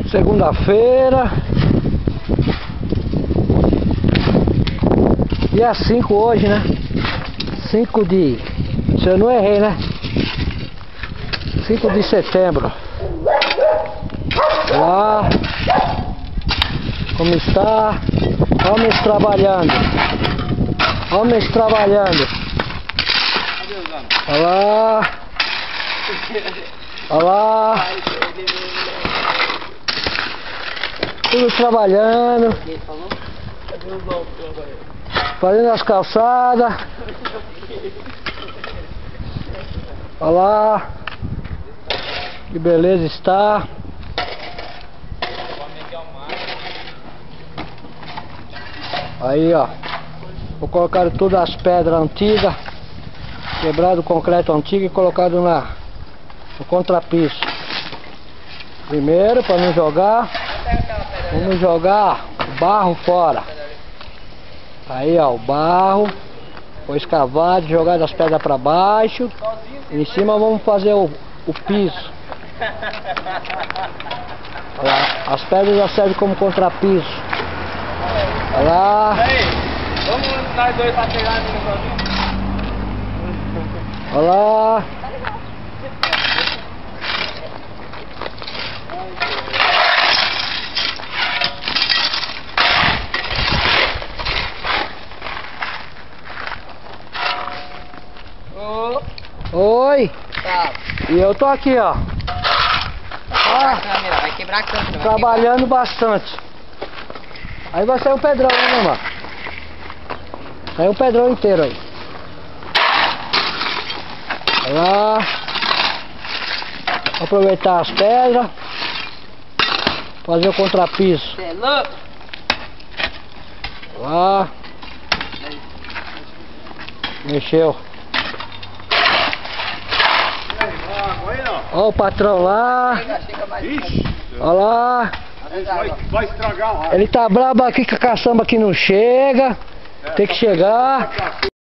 Segunda-feira. Dia 5 hoje, né? 5 de... Se eu não errei, né? 5 de setembro. Lá. Como está? Homens trabalhando. Homens trabalhando. Olha lá. Olha lá. Tudo trabalhando. Fazendo as calçadas. Olha lá. Que beleza está. Aí, ó. Vou colocar todas as pedras antigas. Quebrado o concreto antigo e colocado no contrapiso. Primeiro, para não jogar, vamos jogar barro fora. Aí, ó, o barro foi escavado, jogado as pedras para baixo. Em cima vamos fazer o piso. Olha lá, as pedras já servem como contrapiso. Olha lá. Vamos nós dois pra pegar ali no Olha lá. Oi. Tá. E eu tô aqui, ó. Vai quebrar a câmera. Trabalhando bastante. Aí vai sair um pedrão, né, mano? Sai um pedrão inteiro aí. Olha lá. Aproveitar as pedras. Fazer o contrapiso. Cê é louco? Olha lá. Mexeu. Olha o patrão lá. Olha lá. Vai estragar o rádio. Ele tá brabo aqui com a caçamba que não chega. Tem que chegar.